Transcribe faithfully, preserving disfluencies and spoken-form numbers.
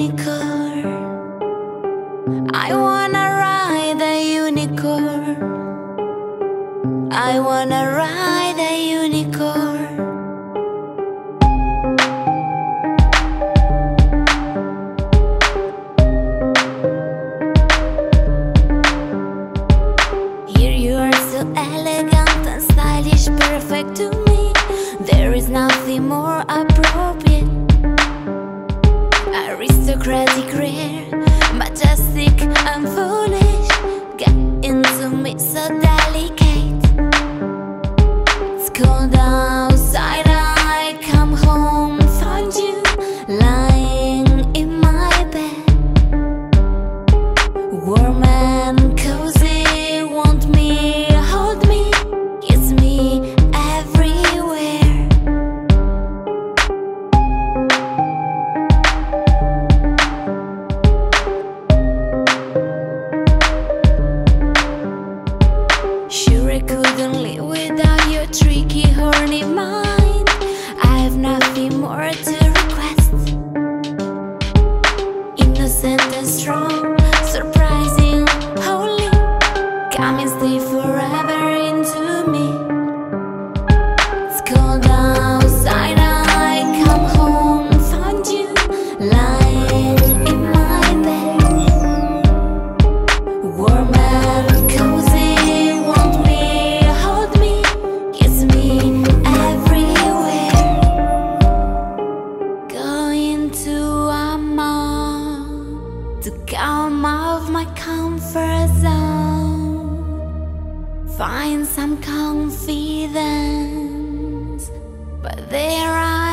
unicorn. I wanna ride a unicorn. I wanna ride a unicorn. Here you are, so elegant and stylish, perfect to me. There is nothing more appropriate. Aristocratic, rare, majestic and foolish. Get into me, so delicate. It's cold outside, I come home, find you lying in my bed. Warm and cozy, want me, hold me, kiss me everywhere. Sure, I couldn't live without your tricky, horny mind. I have nothing more to request. Innocent and strong, surprising, holy. Come and stay forever into me. It's cold outside, I come home, find you lying in my bed. Warm and cozy, want me, hold me, kiss me everywhere. Going to a mall to come out of my comfort zone. Find some confidence, but there I